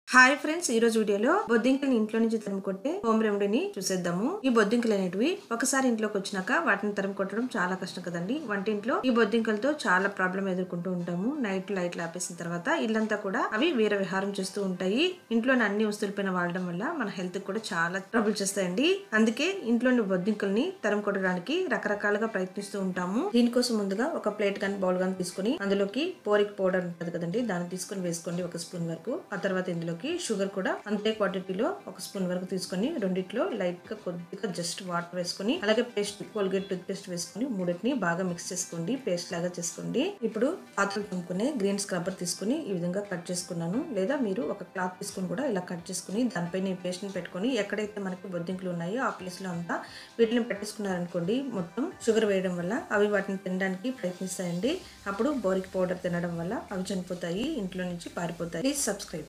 Hi friends, ఈ రోజు వీడియోలో బొద్దింకల్ని ఇంట్లో నుంచి తరిమి కొట్టే హోమ్ రెమెడీని చూసేద్దాము. ఈ బొద్దింకలు అనేటివి ఒకసారి ఇంట్లోకి వచ్చినాక వాటిని తరిమి కొట్టడం చాలా కష్టం కదండి. వంటింట్లో ఈ బొద్దింకలతో చాలా ప్రాబ్లం ఎదుర్కొంటూ ఉంటాము. నైట్ లైట్లు ఆపేసిన తర్వాత ఇల్లంతా కూడా అవి వీర విహారం చేస్తూ ఉంటాయి. ఇంట్లోని అన్ని వస్తువులపైన వాడడం వల్ల మన హెల్త్ కూడా చాలా ట్రబుల్ చేస్తాయండి. అందుకే ఇంట్లోని బొద్దింకల్ని తరిమి కొట్టడానికి రకరకాలుగా ప్రయత్నిస్తూ ఉంటాము. దీనికోసం ముందుగా ఒక ప్లేట్ గాని బౌల్ గాని తీసుకుని అందులోకి పోరిక్ పౌడర్ ఉంటుంది కదండి, దాన్ని తీసుకుని వేసుకోండి 1 స్పూన్ వరకు. ఆ తర్వాత ఇందులో షుగర్ కూడా అంతే క్వాంటిటీలో 1 స్పూన్ వరకు తీసుకొని రెండిట్లో లైట్ గా కొద్దిగా జస్ట్ వాటర్ వేసుకొని అలాగే పేస్ట్ కోల్గేట్ టూత్ పేస్ట్ వేసుకొని మూడింటిని బాగా మిక్స్ చేసుకోండి, పేస్ట్ లాగా చేసుకోండి. ఇప్పుడు పాత్రలు తోముకునే గ్రీన్ స్క్రబ్బర్ తీసుకుని ఈ విధంగా కట్ చేసుకున్నాను. లేదా మీరు ఒక క్లాత్ తీసుకుని కూడా ఇలా కట్ చేసుకుని దానిపైన ఈ పేస్ట్ ని పెట్టుకొని ఎక్కడైతే మనకి బొద్దింకలు ఉన్నాయో ఆ ప్లేస్ లో అంతా వీటిని పెట్టేసుకున్నారనుకోండి, మొత్తం షుగర్ వేయడం వల్ల అవి వాటిని తినడానికి ప్రయత్నిస్తాయండి. అప్పుడు బోరిక్ పౌడర్ తినడం వల్ల అవి చనిపోతాయి, ఇంట్లో నుంచి పారిపోతాయి. Please subscribe.